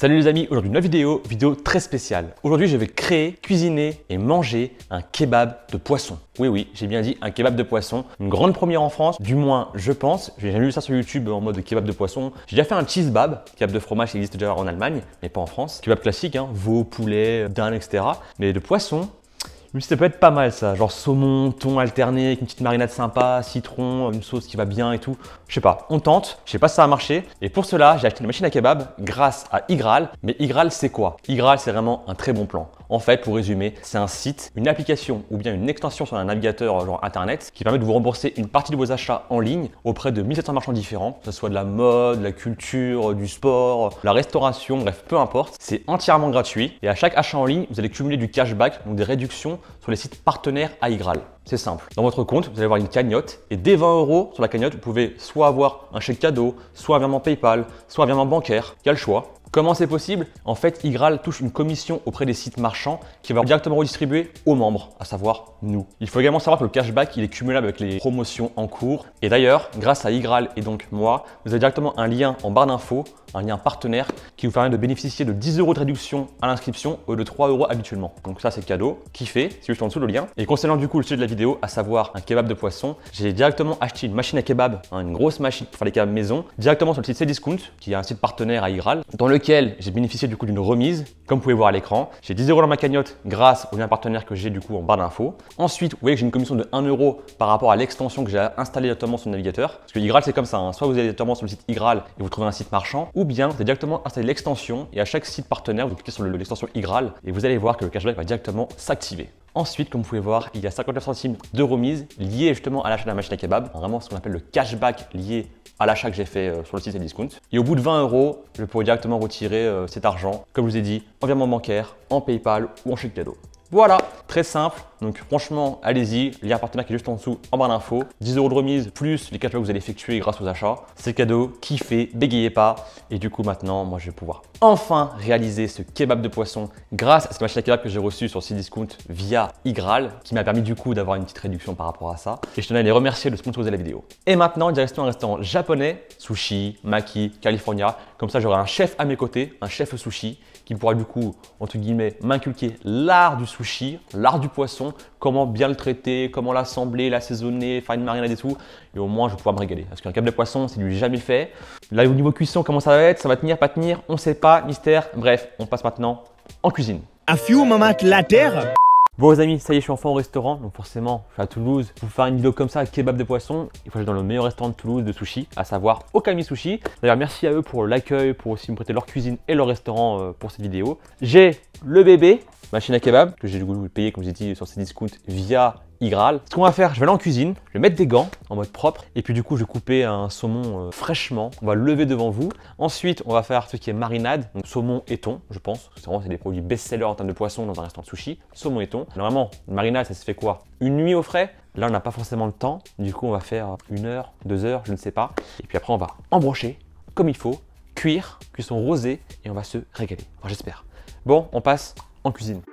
Salut les amis, aujourd'hui une nouvelle vidéo très spéciale. Aujourd'hui je vais créer, cuisiner et manger un kebab de poisson. Oui, j'ai bien dit un kebab de poisson. Une grande première en France, du moins je pense. J'ai jamais vu ça sur YouTube en mode kebab de poisson. J'ai déjà fait un cheese bab, kebab de fromage qui existe déjà en Allemagne, mais pas en France. Kebab classique, hein, veau, poulet, dinde, etc. Mais de poisson, je me suis dit, ça peut être pas mal ça, genre saumon, thon alterné avec une petite marinade sympa, citron, une sauce qui va bien et tout. Je sais pas, on tente, je sais pas si ça va marcher. Et pour cela, j'ai acheté une machine à kebab grâce à Igral. Mais Igral, c'est quoi? Igral, c'est vraiment un très bon plan. En fait, pour résumer, c'est un site, une application ou bien une extension sur un navigateur genre internet qui permet de vous rembourser une partie de vos achats en ligne auprès de 1700 marchands différents, que ce soit de la mode, de la culture, du sport, la restauration, bref, peu importe. C'est entièrement gratuit et à chaque achat en ligne, vous allez cumuler du cashback, donc des réductions sur les sites partenaires à Igral. C'est simple. Dans votre compte, vous allez avoir une cagnotte et dès 20 € sur la cagnotte, vous pouvez soit avoir un chèque cadeau, soit un virement PayPal, soit un virement bancaire. Il y a le choix. Comment c'est possible? En fait, Igral touche une commission auprès des sites marchands qui va directement redistribuer aux membres, à savoir nous. Il faut également savoir que le cashback, il est cumulable avec les promotions en cours. Et d'ailleurs, grâce à Igral et donc moi, vous avez directement un lien en barre d'infos, un lien partenaire qui vous permet de bénéficier de 10 € de réduction à l'inscription au lieu de 3 € habituellement. Donc ça, c'est cadeau. Kiffez, c'est juste en dessous le lien. Et concernant du coup le sujet de la vidéo, à savoir un kebab de poisson, j'ai directement acheté une machine à kebab, une grosse machine pour faire des kebabs maison, directement sur le site Cdiscount, qui est un site partenaire à Igral, dans lequel j'ai bénéficié du coup d'une remise, comme vous pouvez voir à l'écran. J'ai 10 € dans ma cagnotte grâce au lien partenaire que j'ai du coup en barre d'infos. Ensuite, vous voyez que j'ai une commission de 1 € par rapport à l'extension que j'ai installée directement sur le navigateur. Parce que Igral, c'est comme ça, hein. Soit vous allez directement sur le site Igral et vous trouvez un site marchand, ou bien vous allez directement installer l'extension et à chaque site partenaire, vous cliquez sur l'extension Igral et vous allez voir que le cashback va directement s'activer. Ensuite, comme vous pouvez voir, il y a 59 centimes de remise liée justement à l'achat de la machine à kebab. Vraiment ce qu'on appelle le cashback lié à l'achat que j'ai fait sur le site Cdiscount. Et au bout de 20 €, je pourrai directement retirer cet argent, comme je vous ai dit, en virement bancaire, en PayPal ou en chèque cadeau. Voilà, très simple. Donc franchement, allez-y, lien partenaire qui est juste en dessous en barre d'infos. 10 € de remise plus les cashbacks que vous allez effectuer grâce aux achats. C'est cadeau, kiffez, bégayez pas. Et du coup maintenant, moi je vais pouvoir enfin réaliser ce kebab de poisson grâce à cette machine à kebab que j'ai reçue sur Cdiscount via Igral, qui m'a permis du coup d'avoir une petite réduction par rapport à ça. Et je tenais à les remercier de sponsoriser la vidéo. Et maintenant, direction un restaurant japonais, sushi, maki, California. Comme ça, j'aurai un chef à mes côtés, un chef sushi, qui pourra du coup, entre guillemets, m'inculquer l'art du sushi, l'art du poisson, comment bien le traiter, comment l'assembler, l'assaisonner, faire une marinade et tout. Et au moins, je vais pouvoir me régaler. Parce qu'un kebab de poisson, c'est du jamais fait. Là, au niveau cuisson, comment ça va être? Ça va tenir, pas tenir? On ne sait pas, mystère. Bref, on passe maintenant en cuisine. A few moments later. Bon les amis, ça y est, je suis enfin au restaurant, donc forcément, je suis à Toulouse. Pour faire une vidéo comme ça, kebab de poisson, il faut aller dans le meilleur restaurant de Toulouse de sushi, à savoir Okami Sushi. D'ailleurs, merci à eux pour l'accueil, pour aussi me prêter leur cuisine et leur restaurant pour cette vidéo. J'ai le bébé, machine à kebab, que j'ai du coup payé, comme j'ai dit, sur Cdiscount via Igral. Ce qu'on va faire, je vais aller en cuisine, je vais mettre des gants en mode propre et puis du coup je vais couper un saumon fraîchement, on va le lever devant vous. Ensuite on va faire ce qui est marinade, donc saumon et thon je pense, c'est des produits best-sellers en termes de poisson dans un restaurant de sushi, saumon et thon. Normalement, une marinade ça se fait quoi? Une nuit au frais? Là on n'a pas forcément le temps, du coup on va faire 1 heure, 2 heures, je ne sais pas. Et puis après on va embrocher comme il faut, cuire, cuisson rosée et on va se régaler, enfin, j'espère. Bon, on passe en cuisine.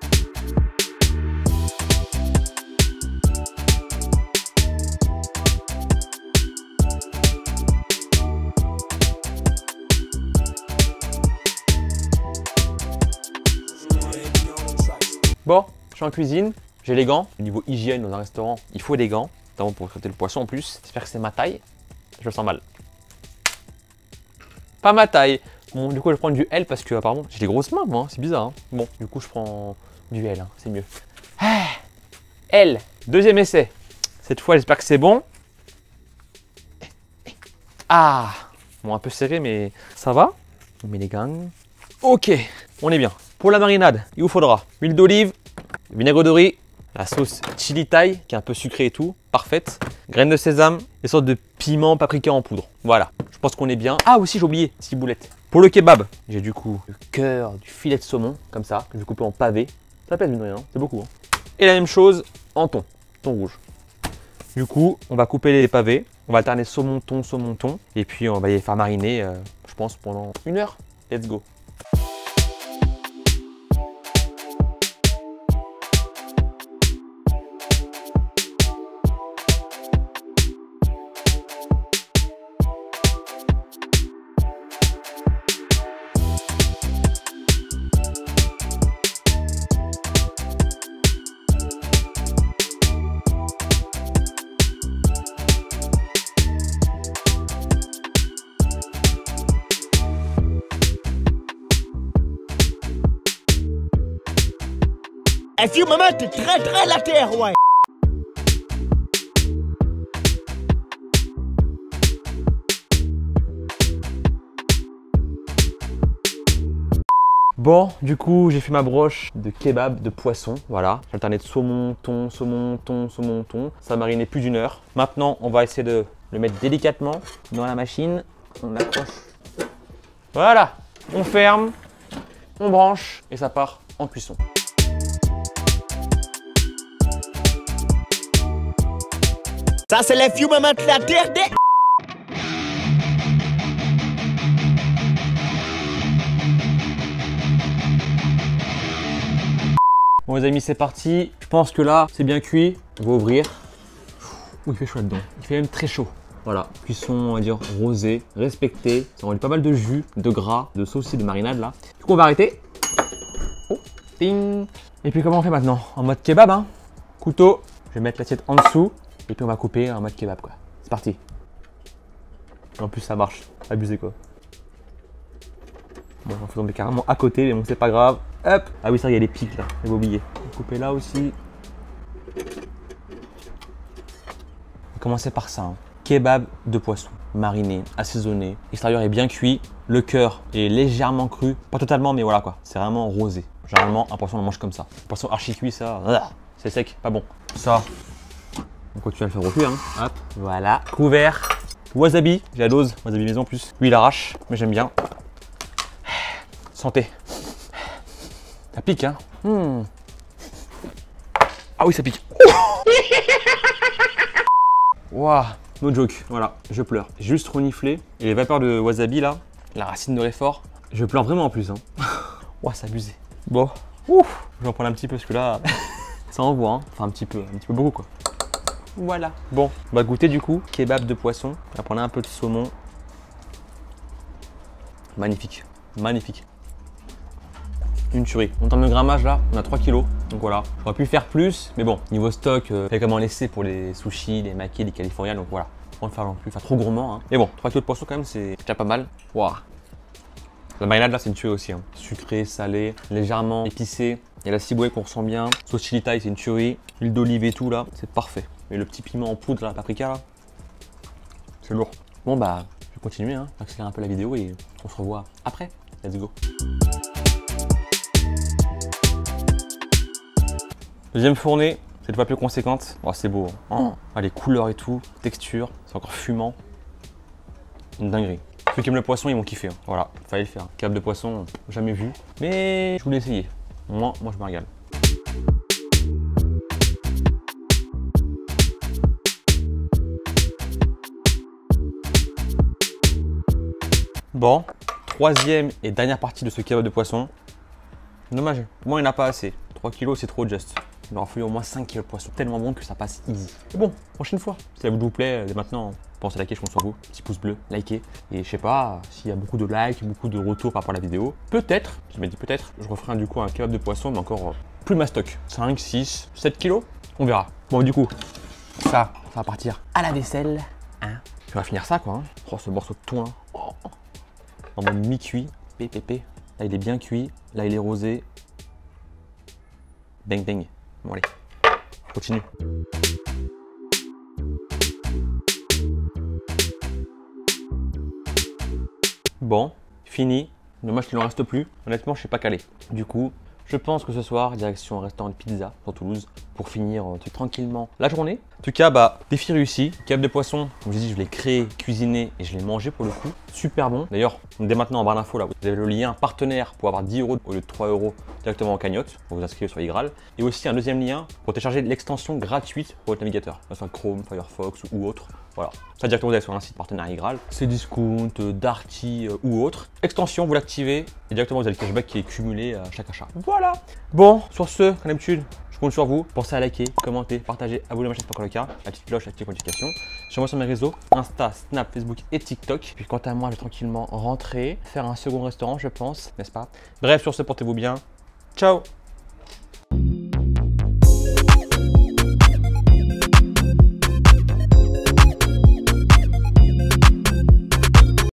Bon, je suis en cuisine, j'ai les gants. Au niveau hygiène dans un restaurant, il faut des gants, notamment pour traiter le poisson en plus. J'espère que c'est ma taille. Je le sens mal. Pas ma taille. Bon, du coup, je prends du L parce que apparemment, j'ai des grosses mains, moi. C'est bizarre. Hein. Bon, du coup, je prends du L. Hein. C'est mieux. Ah, L. Deuxième essai. Cette fois, j'espère que c'est bon. Ah, bon, un peu serré, mais ça va. On met les gants. Ok, on est bien. Pour la marinade, il vous faudra huile d'olive, vinaigre de riz, la sauce chili thai qui est un peu sucrée et tout, parfaite, graines de sésame, des sortes de piments paprika en poudre. Voilà, je pense qu'on est bien. Ah aussi j'ai oublié, ciboulette. Pour le kebab, j'ai du coup le cœur du filet de saumon, comme ça, que je vais couper en pavé. Ça pèse mine de rien, c'est beaucoup. Hein. Et la même chose en thon rouge. Du coup, on va couper les pavés, on va alterner saumon, thon, et puis on va les faire mariner, je pense, pendant 1 heure. Let's go. Et si maman, t'es très la terre, ouais. Bon, du coup, j'ai fait ma broche de kebab de poisson. Voilà, j'ai alterné de saumon, thon, saumon, thon, saumon, thon. Ça a mariné plus d'1 heure. Maintenant, on va essayer de le mettre délicatement dans la machine. On accroche. Voilà, on ferme, on branche et ça part en cuisson. Ça, c'est les vieux moments de la terre des... Bon les amis, c'est parti. Je pense que là, c'est bien cuit. On va ouvrir. Ouh, il fait chaud là-dedans. Il fait même très chaud. Voilà, cuisson, on va dire rosée, respectée. Ça enlève pas mal de jus, de gras, de sauce et de marinade là. Du coup, on va arrêter. Oh, ding. Et puis comment on fait maintenant? En mode kebab, hein. Couteau. Je vais mettre l'assiette en dessous. Et puis on va couper en mode kebab quoi. C'est parti. En plus ça marche. Abusé quoi. Bon, on va tomber carrément à côté, mais bon, c'est pas grave. Hop. Ah oui, ça, il y a les pics là. J'avais oublié. On va couper là aussi. On va commencer par ça. Hein. Kebab de poisson. Mariné, assaisonné. L'extérieur est bien cuit. Le cœur est légèrement cru. Pas totalement, mais voilà quoi. C'est vraiment rosé. Généralement, un poisson, on le mange comme ça. Un poisson archi cuit, ça, c'est sec, pas bon. Ça, on continue à le faire au cuire. Hein. Hop, voilà. Couvert. Wasabi. J'ai la dose. Wasabi maison en plus. Lui, il arrache, mais j'aime bien. Santé. Ça pique, hein. Ah oui, ça pique. Waouh, no joke. Voilà, je pleure. J'ai juste reniflé. Et les vapeurs de wasabi, là, la racine de l'effort, je pleure vraiment en plus. Hein. Waouh, c'est abusé. Bon, ouf, je vais en prendre un petit peu parce que là, ça envoie. Hein. Enfin, un petit peu beaucoup, quoi. Voilà. Bon, on va goûter du coup. Kebab de poisson. On va prendre un peu de saumon. Magnifique, magnifique. Une tuerie. En termes de grammage là, on a 3 kg. Donc voilà, j'aurais pu faire plus, mais bon, niveau stock, fait comment laisser pour les sushis, les makis, les californiens, donc voilà. On va le faire non plus, enfin trop gourmand. Hein. Mais bon, 3 kg de poisson quand même, c'est déjà pas mal. Waouh. La marinade là, c'est une tuerie aussi. Hein. Sucré, salé, légèrement épicé. Il y a la ciboulette qu'on ressent bien. Sauce chili thai, c'est une tuerie. Huile d'olive et tout là, c'est parfait. Et le petit piment en poudre, la paprika là, c'est lourd. Bon bah, je vais continuer, hein, accélérer un peu la vidéo et on se revoit après. Let's go. Deuxième fournée, cette fois plus conséquente. Oh, c'est beau. Hein. Ah, les couleurs et tout, texture, c'est encore fumant. Une dinguerie. Ceux qui aiment le poisson, ils vont kiffer. Hein. Voilà, fallait le faire. Kebab de poisson, jamais vu. Mais je voulais essayer. Moi je me régale. Bon, troisième et dernière partie de ce kebab de poisson. Dommage, moi il n'y en a pas assez. 3 kg c'est trop juste. Il aura fallu au moins 5 kg de poisson. Tellement bon que ça passe easy. Et bon, prochaine fois. Si ça vous plaît, dès maintenant, pensez à liker, je compte sur vous. Petit pouce bleu, likez. Et je sais pas, s'il y a beaucoup de likes, beaucoup de retours par rapport à la vidéo, peut-être, je me dis peut-être, je referai du coup un kebab de poisson, mais encore plus mastoc. 5, 6, 7 kg, on verra. Bon, du coup, ça va partir à la vaisselle. Hein. Puis on va finir ça quoi. Hein. Oh, ce morceau de thon là. Oh. En mode mi-cuit, pépépé. Là, il est bien cuit. Là, il est rosé. Bang, bang. Bon, allez, je continue. Bon, fini. Dommage qu'il n'en reste plus. Honnêtement, je ne suis pas calé. Du coup, je pense que ce soir, direction un restaurant de pizza sur Toulouse pour finir tranquillement la journée. En tout cas, bah, défi réussi. Kebab de poisson, comme je dis, je l'ai créé, cuisiné et je l'ai mangé pour le coup. Super bon. D'ailleurs, dès maintenant en barre d'infos, là, vous avez le lien partenaire pour avoir 10 € au lieu de 3 € directement en cagnotte. Vous vous inscrivez sur iGraal. Et aussi un deuxième lien pour télécharger l'extension gratuite pour votre navigateur, que ce soit Chrome, Firefox ou autre. Voilà. Ça directement vous allez sur un site partenaire iGraal. C'est Discount, Darty ou autre. Extension, vous l'activez et directement vous avez le cashback qui est cumulé à chaque achat. Voilà. Bon, sur ce, comme d'habitude, je compte sur vous. Pensez à liker, commenter, partager, abonner à ma chaîne si ce n'est pas encore le cas, la petite cloche, la petite notification. Sur moi sur mes réseaux, Insta, Snap, Facebook et TikTok. Puis quant à moi, je vais tranquillement rentrer, faire un second restaurant, je pense, n'est-ce pas? Bref, sur ce, portez-vous bien. Ciao!